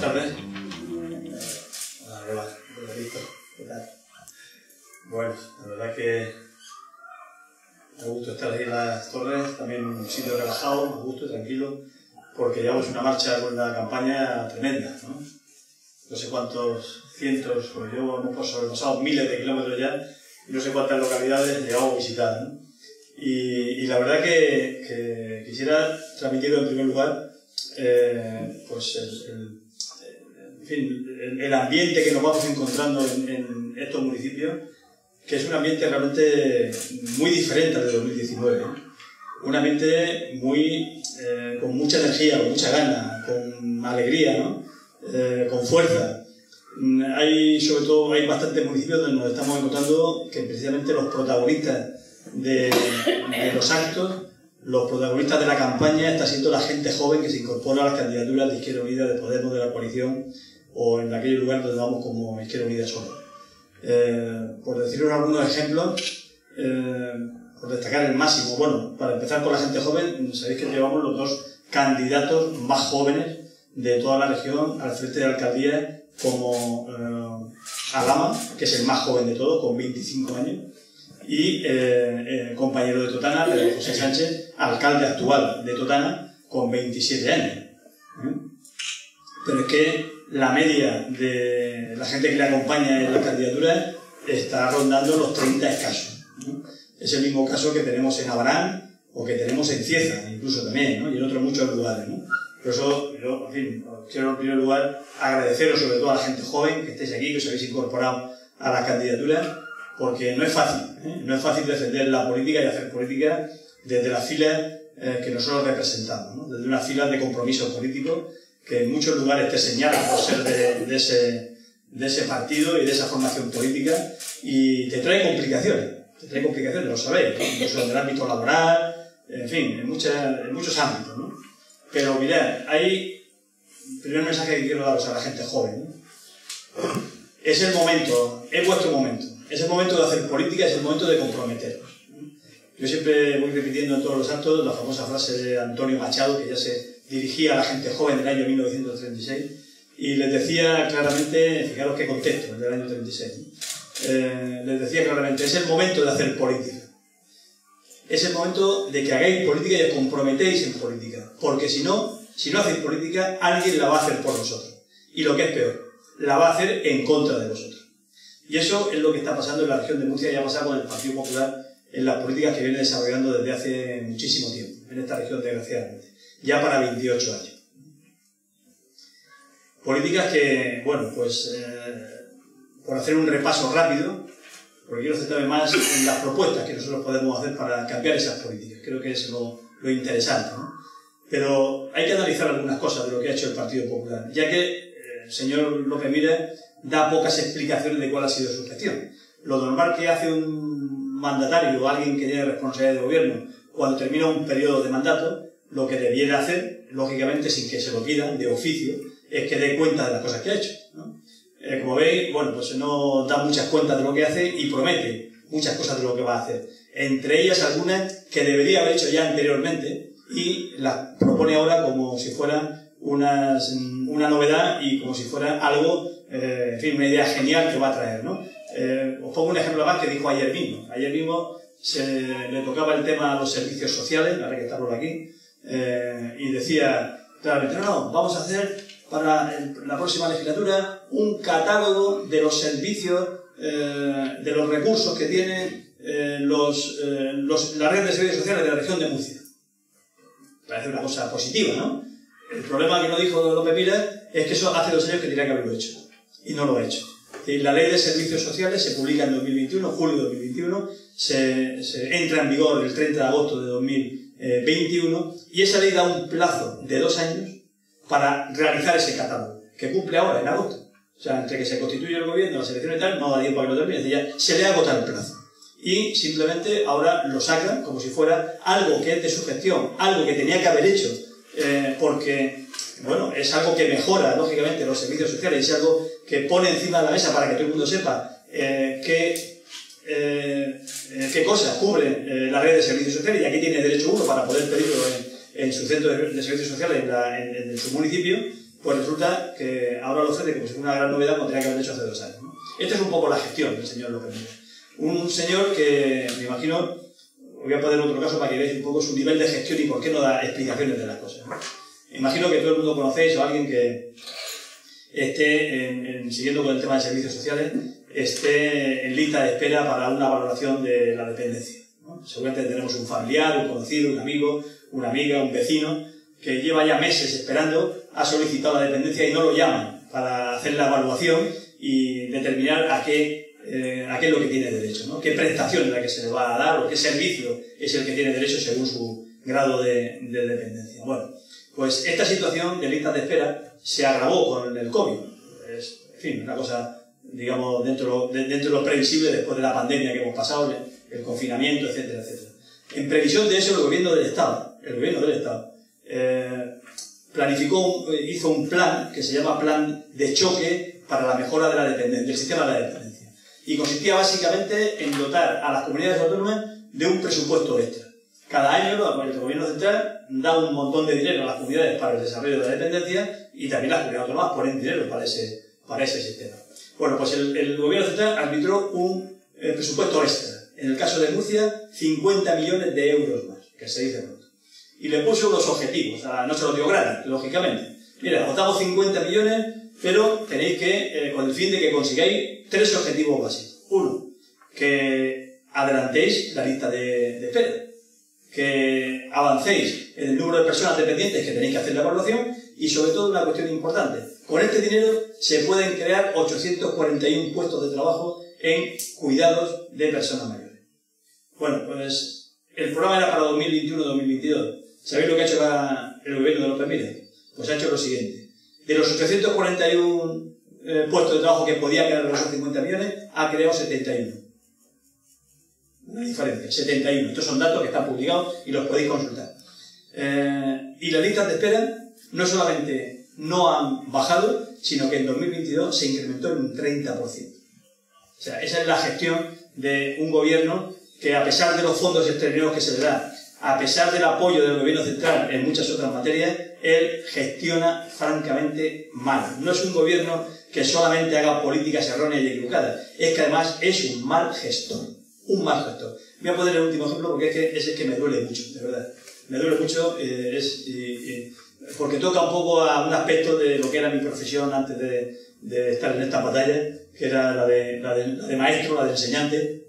tardes. Hola, Víctor. ¿Qué tal? Bueno, la verdad que me gusta estar ahí en las Torres, también un sitio relajado, a gusto, tranquilo, porque llevamos una marcha con una campaña tremenda, ¿no? No sé cuántos cientos, pues yo hemos sobrepasado miles de kilómetros ya, y no sé cuántas localidades llevamos visitadas, ¿no? Y la verdad que quisiera transmitir en primer lugar pues en fin, el ambiente que nos vamos encontrando en estos municipios, que es un ambiente realmente muy diferente al de 2019, ¿eh? Un ambiente muy, con mucha energía, con mucha gana, con alegría, ¿no? Con fuerza. Sobre todo hay bastantes municipios donde nos estamos encontrando que precisamente los protagonistas de los actos, los protagonistas de la campaña, está siendo la gente joven que se incorpora a las candidaturas de Izquierda Unida, de Podemos, de la coalición, o en aquellos lugares donde vamos como Izquierda Unida solo. Por deciros algunos ejemplos, por destacar el máximo, bueno, para empezar con la gente joven, sabéis que llevamos los dos candidatos más jóvenes de toda la región al frente de la alcaldía, como Alama, que es el más joven de todos, con 25 años, y compañero de Totana, Pedro José Sánchez, alcalde actual de Totana, con 27 años. Pero es que la media de la gente que le acompaña en la candidatura está rondando los 30 escasos, ¿no? Es el mismo caso que tenemos en Abarán o que tenemos en Cieza, incluso también, ¿no? Y en otros muchos lugares, ¿no? Por eso, yo, en fin, quiero en primer lugar agradeceros sobre todo a la gente joven que estéis aquí, que os habéis incorporado a la candidatura, porque no es fácil, ¿eh? No es fácil defender la política y hacer política desde las filas que nosotros representamos, ¿no? Desde unas filas de compromiso político que en muchos lugares te señalan por ser de ese partido y de esa formación política, y te trae complicaciones, lo sabéis, ¿no? Incluso en el ámbito laboral, en fin, en muchos ámbitos, ¿no? Pero mirad, hay el primer mensaje que quiero daros a la gente joven, ¿no? Es el momento, es vuestro momento, es el momento de hacer política, es el momento de comprometeros, ¿no? Yo siempre voy repitiendo en todos los actos la famosa frase de Antonio Machado, que ya se dirigía a la gente joven del año 1936, y les decía claramente, fijaros qué contexto, del año 36, ¿no? Les decía claramente, es el momento de hacer política. Es el momento de que hagáis política y os comprometéis en política, porque si no hacéis política, alguien la va a hacer por vosotros. Y lo que es peor, la va a hacer en contra de vosotros. Y eso es lo que está pasando en la región de Murcia y ha pasado con el Partido Popular en las políticas que viene desarrollando desde hace muchísimo tiempo, en esta región, desgraciadamente, ya para 28 años. Políticas que, bueno, pues, por hacer un repaso rápido, porque quiero centrarme más en las propuestas que nosotros podemos hacer para cambiar esas políticas. Creo que es lo interesante, ¿no? Pero hay que analizar algunas cosas de lo que ha hecho el Partido Popular, ya que el señor López Miras da pocas explicaciones de cuál ha sido su gestión. Lo normal que hace un mandatario o alguien que tiene responsabilidad de gobierno cuando termina un periodo de mandato, lo que debiera hacer, lógicamente sin que se lo pidan de oficio, es que dé cuenta de las cosas que ha hecho, ¿no? Como veis, bueno, pues no da muchas cuentas de lo que hace y promete muchas cosas de lo que va a hacer. Entre ellas algunas que debería haber hecho ya anteriormente y las propone ahora como si fuera una novedad y como si fuera algo, en fin, una idea genial que va a traer, ¿no? Os pongo un ejemplo más que dijo ayer mismo. Ayer mismo le tocaba el tema a los servicios sociales, ahora que está por aquí, y decía claramente, no, vamos a hacer para la próxima legislatura un catálogo de los servicios, de los recursos que tienen la red de servicios sociales de la región de Murcia. Parece una cosa positiva, ¿no? El problema que no dijo López Miras es que eso hace 2 años que tenía que haberlo hecho y no lo ha hecho. La ley de servicios sociales se publica en 2021, julio de 2021, se entra en vigor el 30 de agosto de 2021 y esa ley da un plazo de 2 años para realizar ese catálogo, que cumple ahora en agosto. O sea, entre que se constituye el gobierno, las elecciones y tal, no da tiempo a que lo termine, es decir, ya se le agota el plazo. Y simplemente ahora lo sacan como si fuera algo que es de su gestión, algo que tenía que haber hecho, porque, bueno, es algo que mejora, lógicamente, los servicios sociales, es algo que pone encima de la mesa para que todo el mundo sepa qué cosas cubre la red de servicios sociales y aquí tiene derecho uno para poder pedirlo en su centro de servicios sociales en su municipio, pues resulta que ahora lo ofrece como si fuera una gran novedad cuando tenía que haber hecho hace 2 años, ¿no? Esta es un poco la gestión del señor López Miras. Un señor que, me imagino, voy a poner otro caso para que veáis un poco su nivel de gestión y por qué no da explicaciones de las cosas, ¿no? Imagino que todo el mundo conocéis o alguien que esté, siguiendo con el tema de servicios sociales, esté en lista de espera para una valoración de la dependencia, ¿no? Seguramente tenemos un familiar, un conocido, un amigo, una amiga, un vecino, que lleva ya meses esperando, ha solicitado la dependencia y no lo llaman para hacer la evaluación y determinar a qué es lo que tiene derecho, ¿no? Qué prestación es la que se le va a dar o qué servicio es el que tiene derecho según su grado de dependencia. Bueno, pues esta situación de listas de espera se agravó con el COVID. Es, en fin, una cosa, digamos, dentro de lo previsible después de la pandemia que hemos pasado, el confinamiento, etcétera, etcétera. En previsión de eso, el gobierno del Estado, hizo un plan que se llama Plan de Choque para la mejora de la dependencia, del sistema de la dependencia. Y consistía básicamente en dotar a las comunidades autónomas de un presupuesto extra. Cada año el gobierno central da un montón de dinero a las comunidades para el desarrollo de la dependencia y también las comunidades autónomas ponen dinero para ese sistema. Bueno, pues el gobierno central arbitró un presupuesto extra. En el caso de Murcia, 50 millones de euros más, que se dice pronto. Y le puso los objetivos, no se los dio gratis, lógicamente. Mira, os damos 50 millones, pero tenéis que, con el fin de que consigáis 3 objetivos básicos. Uno, que adelantéis la lista de espera, que avancéis en el número de personas dependientes que tenéis que hacer la evaluación y, sobre todo, una cuestión importante. Con este dinero se pueden crear 841 puestos de trabajo en cuidados de personas mayores. Bueno, pues el programa era para 2021-2022. ¿Sabéis lo que ha hecho el gobierno de López Miras? Pues ha hecho lo siguiente. De los 841 puestos de trabajo que podía crear los 50 millones, ha creado 71. Una diferencia, 71. Estos son datos que están publicados y los podéis consultar. Y las listas de espera no solamente no han bajado, sino que en 2022 se incrementó en un 30%. O sea, esa es la gestión de un gobierno que, a pesar de los fondos extraordinarios que se le da, a pesar del apoyo del gobierno central en muchas otras materias, él gestiona francamente mal. No es un gobierno que solamente haga políticas erróneas y equivocadas, es que además es un mal gestor. Un mal gestor. Voy a poner el último ejemplo porque es que me duele mucho, de verdad. Me duele mucho porque toca un poco a un aspecto de lo que era mi profesión antes de estar en esta batalla, que era la de maestro, la de enseñante,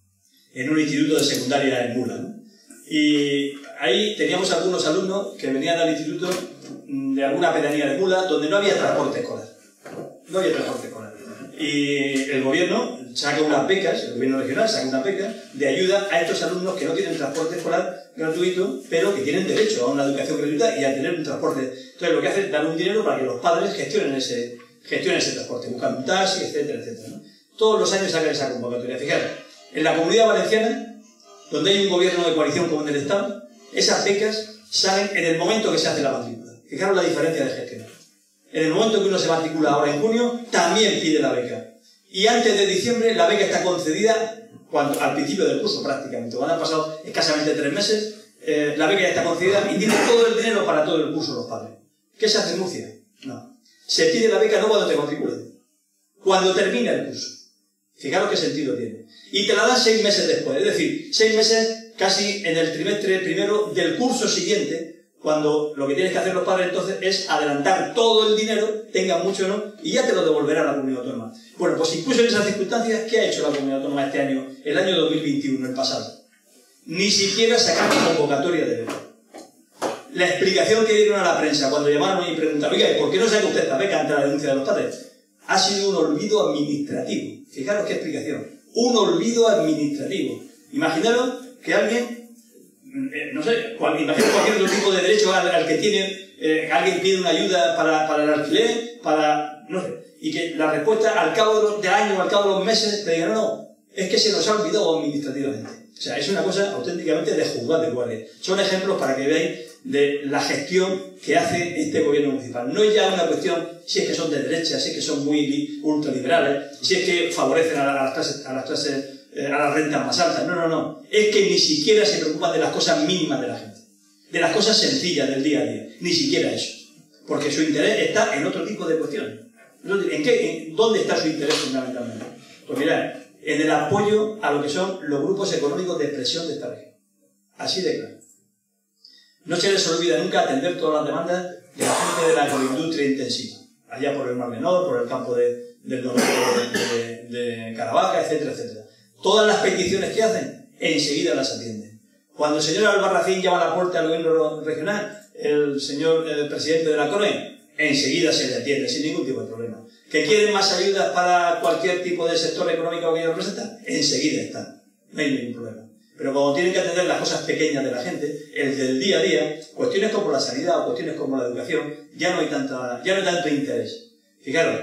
en un instituto de secundaria en Mula, ¿no? Y ahí teníamos algunos alumnos que venían al instituto de alguna pedanía de Mula donde no había transporte escolar. No había transporte escolar. Y el gobierno saca unas becas, el gobierno regional saca una beca de ayuda a estos alumnos que no tienen transporte escolar gratuito, pero que tienen derecho a una educación gratuita y a tener un transporte. Entonces lo que hace es dar un dinero para que los padres gestionen ese transporte, buscan un taxi, etcétera, etcétera, ¿no? Todos los años sacan esa convocatoria. Fijaros, en la Comunidad Valenciana, donde hay un gobierno de coalición como en el Estado, esas becas salen en el momento que se hace la matrícula. Fijaros la diferencia de gestión. En el momento que uno se matricula ahora en junio, también pide la beca. Y antes de diciembre, la beca está concedida al principio del curso, prácticamente. Cuando han pasado escasamente 3 meses, la beca ya está concedida y tiene todo el dinero para todo el curso los padres. ¿Qué se hace en Murcia? No. Se pide la beca no cuando te matriculas, cuando termina el curso. Fijaros qué sentido tiene. Y te la dan 6 meses después, es decir, 6 meses casi en el trimestre primero del curso siguiente, cuando lo que tienes que hacer los padres entonces es adelantar todo el dinero, tengan mucho o no, y ya te lo devolverá la comunidad autónoma. Bueno, pues incluso en esas circunstancias, ¿qué ha hecho la comunidad autónoma este año, el año 2021, el pasado? Ni siquiera sacar convocatoria de beca. La explicación que dieron a la prensa cuando llamaron y preguntaron, oiga, ¿por qué no saca usted esta beca ante la denuncia de los padres? Ha sido un olvido administrativo. Fijaros qué explicación. Un olvido administrativo. Imaginaros que alguien, no sé, imaginaros cualquier otro tipo de derecho al que tiene, alguien pide una ayuda para el alquiler, no sé, y que la respuesta al cabo del año, al cabo de los meses, te diga, no, es que se nos ha olvidado administrativamente. O sea, es una cosa auténticamente de juzgar de guardia. Son ejemplos para que veáis de la gestión que hace este gobierno municipal. No es ya una cuestión si es que son de derecha, si es que son muy ultraliberales, si es que favorecen a las rentas más altas. No, no, no. Es que ni siquiera se preocupan de las cosas mínimas de la gente, de las cosas sencillas del día a día. Ni siquiera eso. porque su interés está en otro tipo de cuestiones. ¿Dónde está su interés fundamentalmente? Pues mirad, en el apoyo a lo que son los grupos económicos de expresión de esta región. Así de claro. No se les olvida nunca atender todas las demandas de la gente de la agroindustria intensiva, allá por el Mar Menor, por el campo del noroeste de Caravaca, etcétera, etcétera. Todas las peticiones que hacen, enseguida las atienden. Cuando el señor Albarracín llama a la puerta al gobierno regional, el señor presidente de la CONE, enseguida se le atiende sin ningún tipo de problema. ¿Que quieren más ayudas para cualquier tipo de sector económico que ellos representan? Enseguida están. No hay ningún problema. Pero cuando tienen que atender las cosas pequeñas de la gente, el del día a día, cuestiones como la sanidad o cuestiones como la educación, ya no hay tanto interés. Fijaros,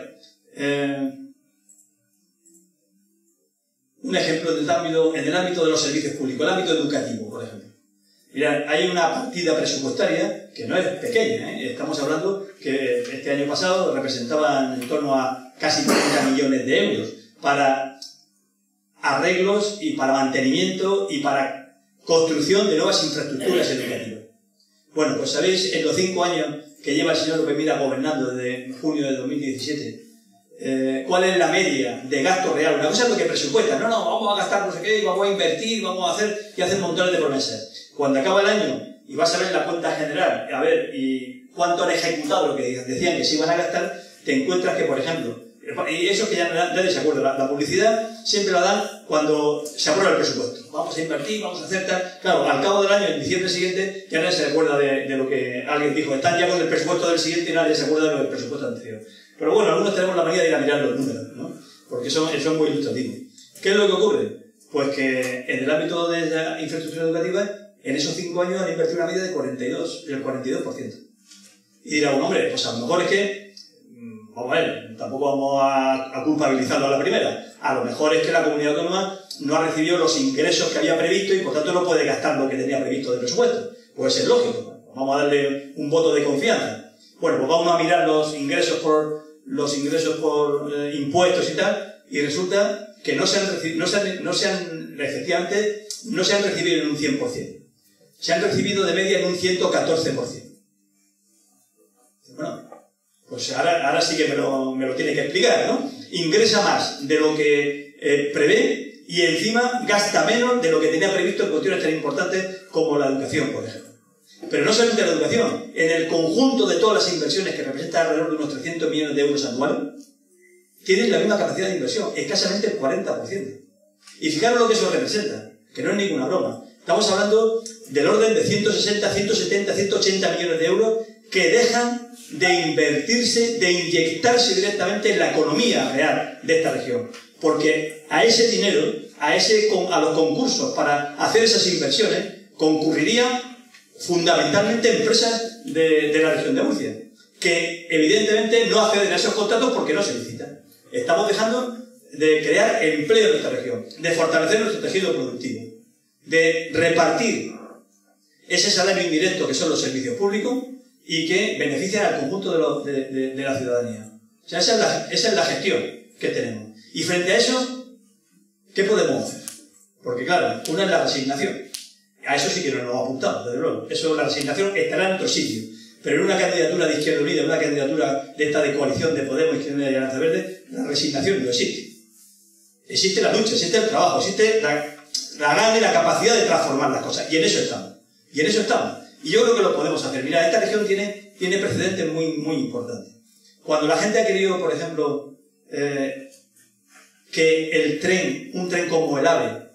un ejemplo en el ámbito de los servicios públicos, el ámbito educativo, por ejemplo. Mirad, hay una partida presupuestaria que no es pequeña, ¿eh? Estamos hablando que este año pasado representaban en torno a casi 30 millones de euros para arreglos y para mantenimiento y para construcción de nuevas infraestructuras educativas. Bueno, pues sabéis, en los 5 años que lleva el señor López Mira gobernando desde junio de 2017, ¿cuál es la media de gasto real? Una cosa es lo que presupuesta, no, vamos a gastar no sé qué, vamos a invertir, vamos a hacer montones de promesas. Cuando acaba el año y vas a ver la cuenta general, a ver y cuánto han ejecutado lo que decían que se iban a gastar, te encuentras que, por ejemplo, y eso es que ya nadie se acuerda, la publicidad siempre la dan cuando se aprueba el presupuesto. Vamos a invertir, vamos a hacer tal. Claro, al cabo del año, en diciembre siguiente, ya nadie se acuerda de lo que alguien dijo. Están ya con el presupuesto del siguiente y nadie se acuerda de lo del presupuesto anterior. Pero bueno, algunos tenemos la manía de ir a mirar los números, ¿no? Porque son muy ilustrativos. ¿Qué es lo que ocurre? Pues que en el ámbito de la infraestructura educativa, en esos 5 años han invertido una media del 42%. Y dirá, bueno, hombre, pues a lo mejor es que, vamos a ver, tampoco vamos a culpabilizarlo a la primera. A lo mejor es que la comunidad autónoma no ha recibido los ingresos que había previsto y por tanto no puede gastar lo que tenía previsto de presupuesto. Pues es lógico, vamos a darle un voto de confianza. Bueno, pues vamos a mirar los ingresos por impuestos y tal, y resulta que efectivamente no se han recibido en un 100%. Se han recibido de media en un 114%. Bueno, pues ahora sí que me lo tiene que explicar, ¿no? Ingresa más de lo que prevé y encima gasta menos de lo que tenía previsto en cuestiones tan importantes como la educación, por ejemplo. Pero no solamente la educación, en el conjunto de todas las inversiones, que representan alrededor de unos 300 millones de euros anuales, tienen la misma capacidad de inversión, escasamente el 40%. Y fijaros lo que eso representa, que no es ninguna broma. Estamos hablando del orden de 160, 170, 180 millones de euros que dejan de invertirse, de inyectarse directamente en la economía real de esta región. Porque a ese dinero, a los concursos para hacer esas inversiones, concurrirían fundamentalmente empresas de la región de Murcia, que evidentemente no acceden a esos contratos porque no se licitan. Estamos dejando de crear empleo en esta región, de fortalecer nuestro tejido productivo, de repartir ese salario indirecto que son los servicios públicos y que benefician al conjunto de la ciudadanía. O sea, esa es la gestión que tenemos. Y frente a eso, ¿qué podemos hacer? Porque claro, una es la resignación. A eso sí que no nos hemos apuntado, desde luego. Eso, la resignación estará en otro sitio. Pero en una candidatura de Izquierda Unida, en una candidatura de esta de coalición de Podemos, Izquierda Unida y Alianza Verde, la resignación no existe. Existe la lucha, existe el trabajo, existe la gana y la capacidad de transformar las cosas. Y en eso estamos. Y yo creo que lo podemos hacer. Mira, esta región tiene precedentes muy importantes. Cuando la gente ha querido, por ejemplo, que un tren como el AVE,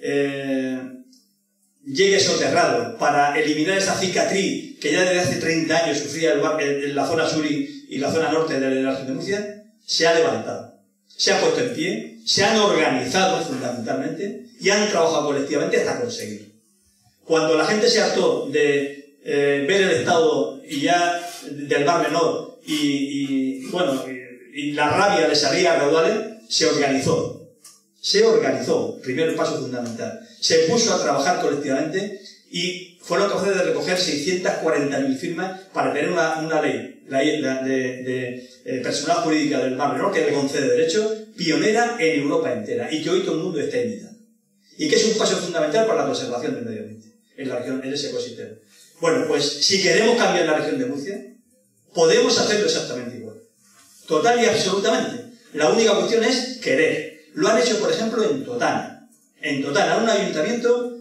llegue soterrado para eliminar esa cicatriz que ya desde hace 30 años sufría en la zona sur y la zona norte de la región de Murcia, se ha levantado, se ha puesto en pie, se han organizado fundamentalmente y han trabajado colectivamente hasta conseguirlo. Cuando la gente se hartó de ver el estado y ya del Mar Menor y la rabia le salía a raudales, se organizó. Primer paso fundamental. Se puso a trabajar colectivamente y fueron capaces de recoger 640.000 firmas para tener una ley de personalidad jurídica del Mar Menor que le concede derechos, pionera en Europa entera y que hoy todo el mundo está imitando. Y que es un paso fundamental para la conservación del medio ambiente en la región, en ese ecosistema. Bueno, pues si queremos cambiar la región de Murcia, Podemos hacerlo exactamente igual. Total y absolutamente. La única cuestión es querer. Lo han hecho, por ejemplo, en Totana. En Totana, un ayuntamiento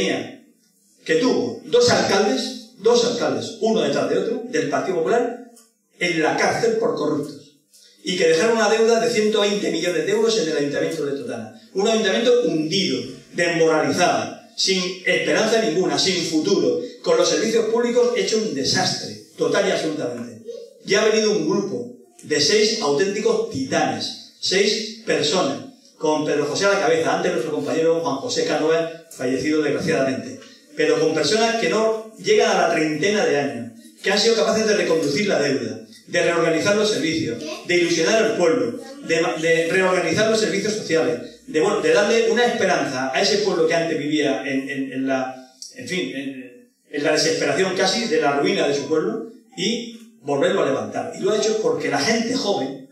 que tuvo dos alcaldes, uno detrás de otro, del Partido Popular, en la cárcel por corruptos. Y que dejaron una deuda de 120 millones de euros en el ayuntamiento de Totana. Un ayuntamiento hundido, desmoralizado, sin esperanza ninguna, sin futuro, con los servicios públicos hecho un desastre, total y absolutamente. Ya ha venido un grupo de 6 auténticos titanes, 6 personas, con Pedro José a la cabeza, antes nuestro compañero Juan José Cánovas, fallecido desgraciadamente, pero con personas que no llegan a la treintena de años, que han sido capaces de reconducir la deuda, de reorganizar los servicios, de ilusionar al pueblo, de reorganizar los servicios sociales, de darle una esperanza a ese pueblo que antes vivía en la desesperación casi de la ruina de su pueblo, y volverlo a levantar. Y lo ha hecho porque la gente joven,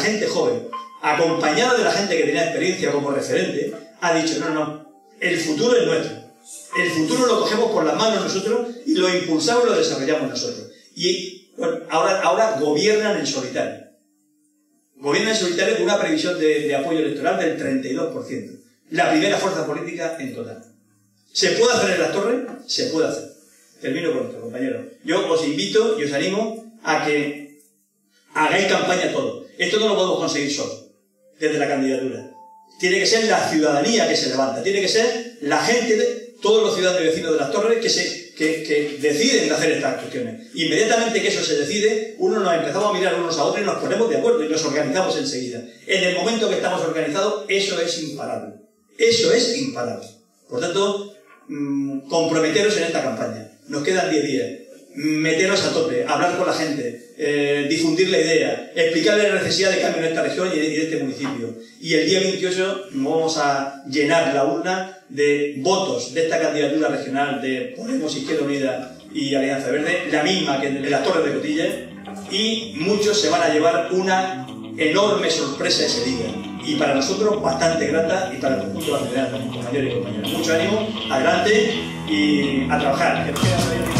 acompañada de la gente que tenía experiencia como referente, ha dicho, no, el futuro es nuestro. El futuro lo cogemos por las manos nosotros y lo impulsamos y lo desarrollamos nosotros. Y bueno, ahora gobiernan en solitario. Gobiernan en solitario con una previsión de apoyo electoral del 32%. La primera fuerza política en total. ¿Se puede hacer en Las Torres? Se puede hacer. Termino con esto, compañeros. Yo os invito y os animo a que hagáis campaña todos. Esto no lo podemos conseguir solos, desde la candidatura. Tiene que ser la ciudadanía que se levanta. Tiene que ser la gente, todos los ciudadanos y vecinos de Las Torres que deciden hacer estas cuestiones. Inmediatamente que eso se decide, nos empezamos a mirar unos a otros y nos ponemos de acuerdo y nos organizamos enseguida. En el momento que estamos organizados, eso es imparable. Eso es imparable. Por tanto, comprometeros en esta campaña. Nos quedan 10 días. Meteros a tope, hablar con la gente, difundir la idea, explicarle la necesidad de cambio en esta región y de este municipio. Y el día 28 vamos a llenar la urna de votos de esta candidatura regional de Podemos, Izquierda Unida y Alianza Verde, la misma que en Las Torres de Cotilla, y muchos se van a llevar una enorme sorpresa ese día. Y para nosotros bastante grata, y para el conjunto de la ciudad también, compañeros y compañeras. Mucho ánimo, adelante y a trabajar.